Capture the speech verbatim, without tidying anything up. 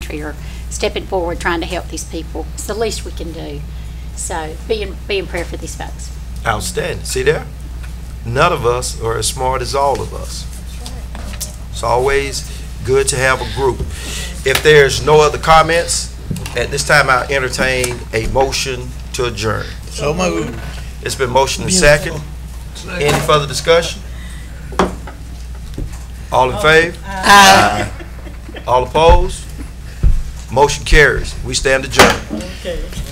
country are stepping forward trying to help these people. It's the least we can do. So be in, be in prayer for these folks. Outstanding. See there? None of us are as smart as all of us. It's always good to have a group. If there's no other comments, at this time I'll entertain a motion to adjourn. So moved. It's been motioned and second. Any further discussion? All in favor? Aye. All opposed? Motion carries. We stand adjourned. Okay.